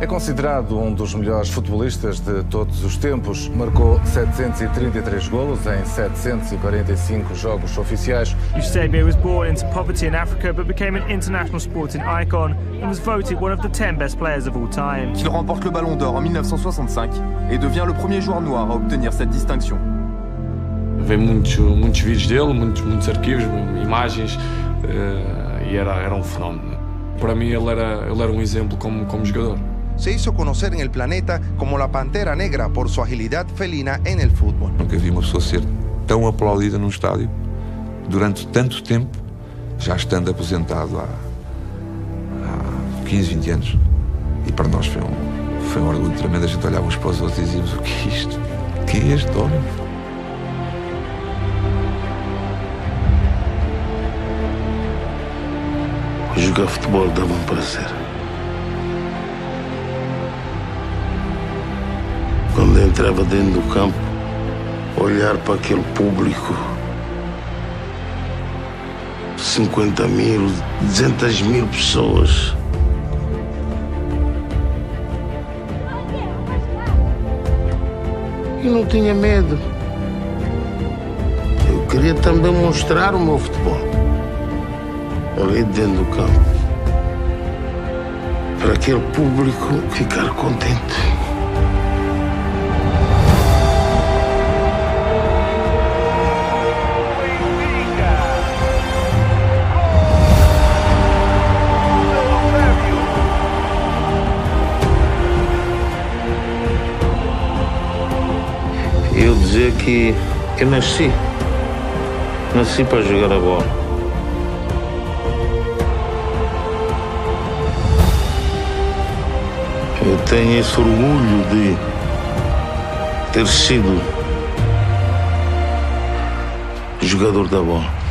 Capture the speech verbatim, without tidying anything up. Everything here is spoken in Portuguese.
É considerado um dos melhores futebolistas de todos os tempos. Marcou setecentos e trinta e três golos em setecentos e quarenta e cinco jogos oficiais. Eusebio was born into poverty in Africa but became an international sporting icon and was voted one of the ten best players of all time. Il remporte le Ballon d'Or en mille neuf cent soixante-cinq et devient le premier joueur noir à obtenir cette distinction. Vem muitos, muitos vídeos dele, muitos, muitos arquivos, imagens, uh, e era, era um fenómeno. Para mim ele era, ele era um exemplo como, como jogador. Se hizo conocer en el planeta como la Pantera Negra por su agilidad felina en el fútbol. Nunca vi uma pessoa ser tão aplaudida num estádio durante tanto tempo, já estando aposentado há, há quinze, vinte anos. E para nós foi um, foi um orgulho tremendo. A gente olhava uns para os outros e dizíamos: o que é isto? O que é este homem? Jogar futebol dava um prazer. Quando eu entrava dentro do campo, olhar para aquele público, cinquenta mil, duzentas mil pessoas. Eu não tinha medo. Eu queria também mostrar o meu futebol ali dentro do campo, para aquele público ficar contente. Eu dizer que eu nasci, nasci para jogar a bola. Eu tenho esse orgulho de ter sido jogador da bola.